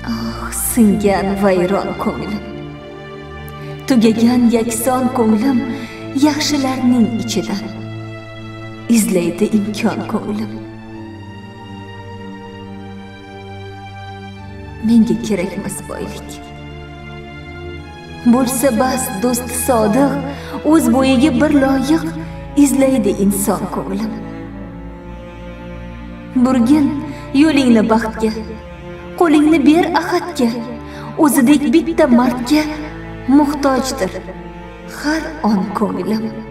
Ah, singan vayron ko'nglim, tugagan yakson ko'nglim, yaxshilarning ichidan izlaydi imkon ko'nglim. Menga kerakmas boylik, bo'lsa bas do'st sodiq, o'z bo'yiga bir loyiq izlaydi inson ko'nglim. Burgin yo'lingni baxtga, qo'lingni ber ahadga, o'zidek bitta mardga muhtojdir har on ko'nglim.